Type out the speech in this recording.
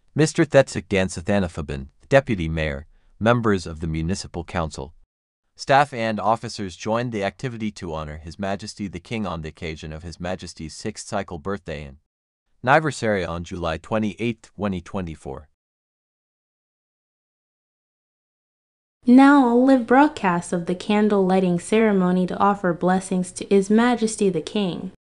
Mr. Thetsik Dansathanathaban, Deputy Mayor, members of the Municipal Council, staff and officers joined the activity to honor His Majesty the King on the occasion of His Majesty's 6th cycle birthday and anniversary on July 28, 2024. Now a live broadcast of the candle lighting ceremony to offer blessings to His Majesty the King.